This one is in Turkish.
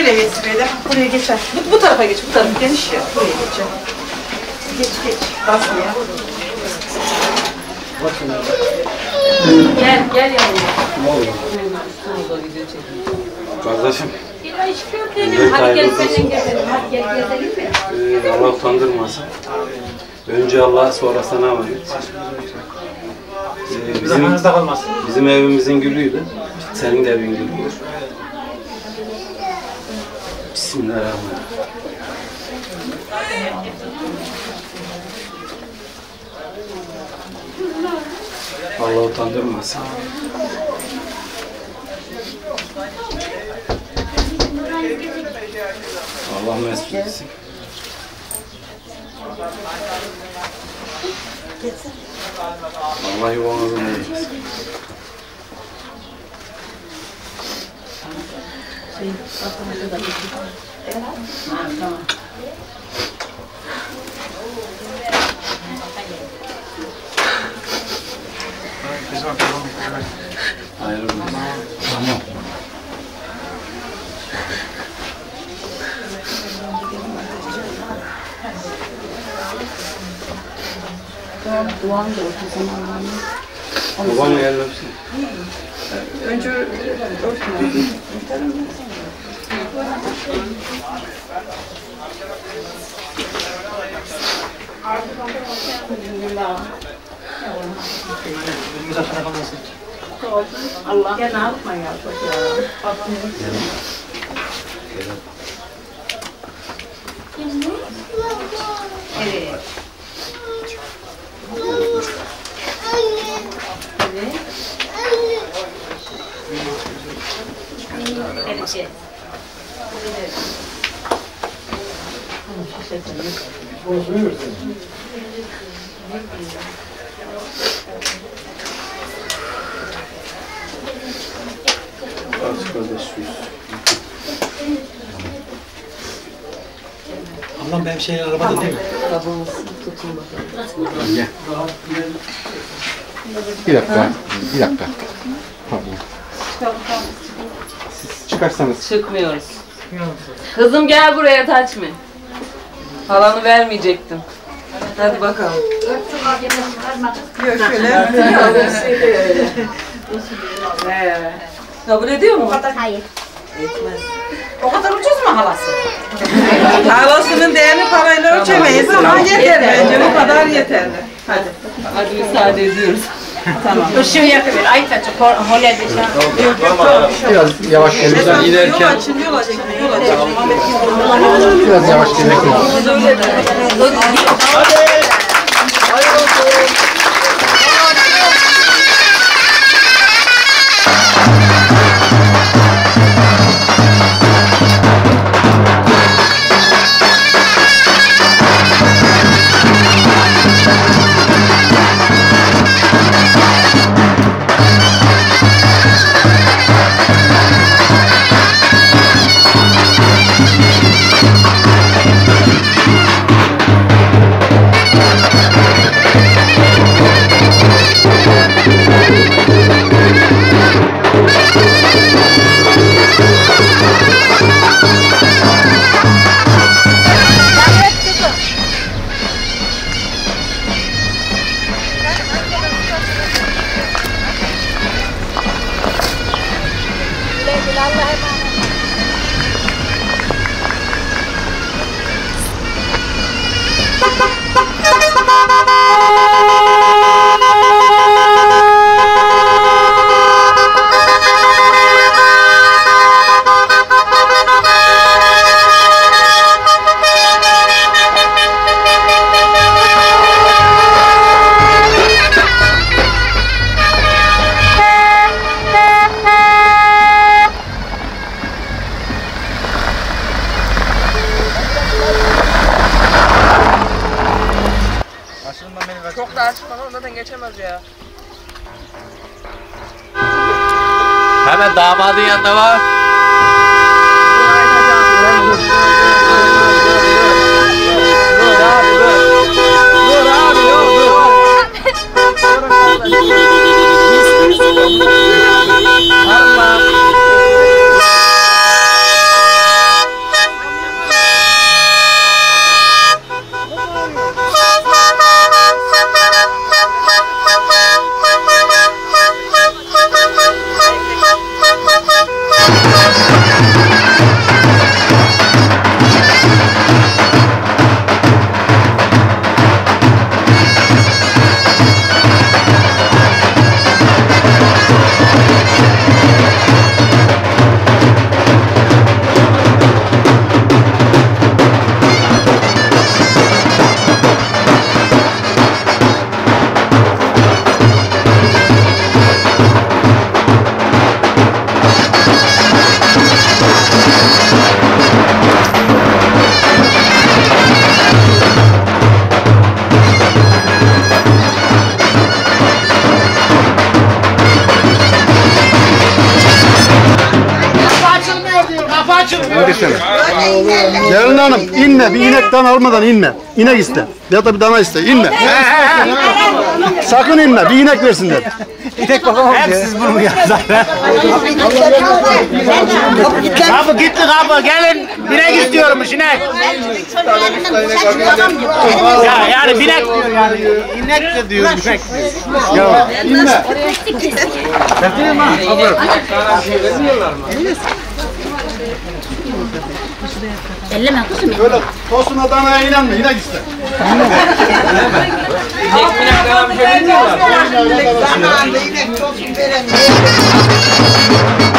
şöyle geçsin. Buraya geçer. Bu tarafa geç, bu tarafa geniş ya. Buraya geçer. Geç. Basmaya. Gel yavrum. Kardeşim. Hadi gel senin gezelim. Hadi gel gezelim mi? Allah utandırmasın. Önce Allah, sonra sana emanet. Bizim evimizin gülüydü. Senin de evin gülüydü. Bismillahirrahmanirrahim. Allah utandırmasın. Allah mesut etsin. Allah yuvanızı bozmasın. Tamam. Hayırlı olsun. Tamam. Duan da orta zamanlarında. Babam gelmesin. Önce örtün. Allah. Ya ne yapma ya çok ya. Evet. Evet. Artık kardeş yüz. Allah'ım benim şeyler arabada değil mi? Arabamız tutun bakalım. Gel. Bir dakika. Pardon. Siz çıkarsanız. Çıkmıyoruz. Kızım gel buraya Taçmi. Halanı vermeyecektim. Hadi bakalım. Yok şöyle. Kabul ediyor mu? Hayır. Etmez. O kadar ucuz mu halası? Halasının değerini parayla ölçemeyiz ama yeter bence. Bu kadar yeterli. Hadi. Hadi müsaade ediyoruz. Tamam. Işığı yakıyor. Ay taçı. Holede Biraz yavaş gelin. Buradan Yol giderken açın. Biraz yavaş gelin. Öyle de. Çok da açmadan ondan geçemez ya. hemen damadın yanında var. Gelin hanım inme. Bir inekten almadan inme. İnek iste. Ya da bir dana iste. İnme. Sakın inme. Bir inek versinler. Kapı gitti kapı. Gelin binek istiyormuş inek. Ya yani binek diyor yani. İnek de diyor binek diyor. Ya inme. Elleme kızım. Böyle tosuna danaya inanma. İnek iste. Zamanında inek tosun veren.